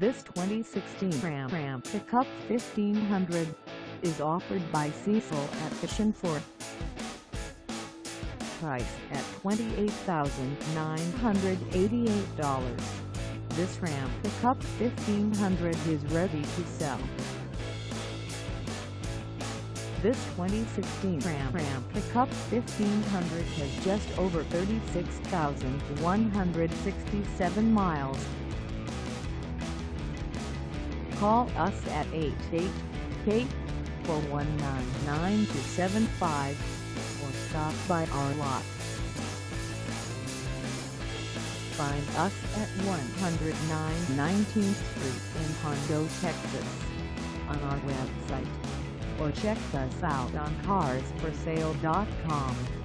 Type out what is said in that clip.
This 2016 Ram Pickup 1500 is offered by Cecil Atkission Ford. Price at $28,988. This Ram Pickup 1500 is ready to sell. This 2016 Ram Pickup 1500 has just over 36,167 miles. Call us at 888-419-9275 or stop by our lot. Find us at 109 19th Street in Hondo, Texas, on our website, or check us out on carsforsale.com.